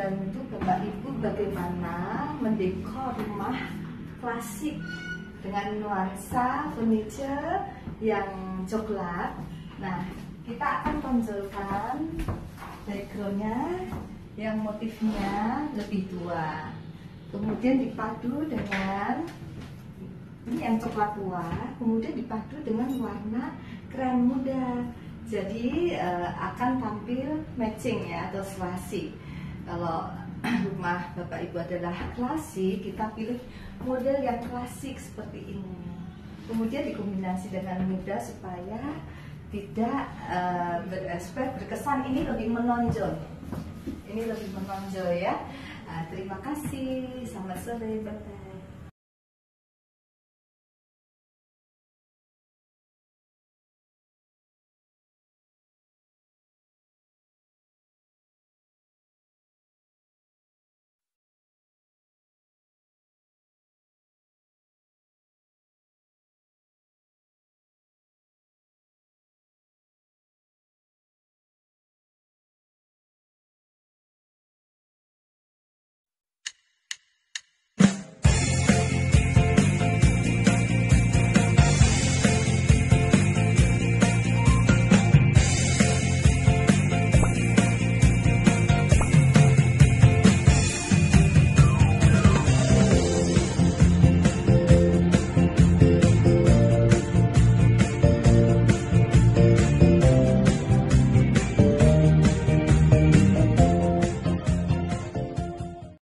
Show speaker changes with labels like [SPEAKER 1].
[SPEAKER 1] membantu Bapak Ibu bagaimana mendekor rumah klasik dengan nuansa furniture yang coklat. Nah, kita akan tonjolkan backgroundnya yang motifnya lebih tua, kemudian dipadu dengan ini yang coklat tua, kemudian dipadu dengan warna krem muda. Jadi akan tampil matching ya, atau serasi. Kalau rumah Bapak Ibu adalah klasik, kita pilih model yang klasik seperti ini. Kemudian dikombinasi dengan muda supaya tidak beraspek berkesan, ini lebih menonjol. Ini lebih menonjol ya. Terima kasih. Selamat sore, Bapak.